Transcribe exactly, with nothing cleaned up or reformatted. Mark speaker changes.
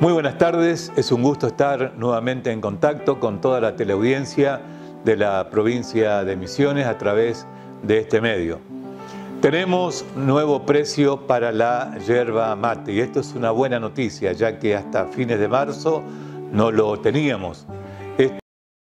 Speaker 1: Muy buenas tardes, es un gusto estar nuevamente en contacto con toda la teleaudiencia de la provincia de Misiones a través de este medio. Tenemos nuevo precio para la yerba mate y esto es una buena noticia, ya que hasta fines de marzo no lo teníamos.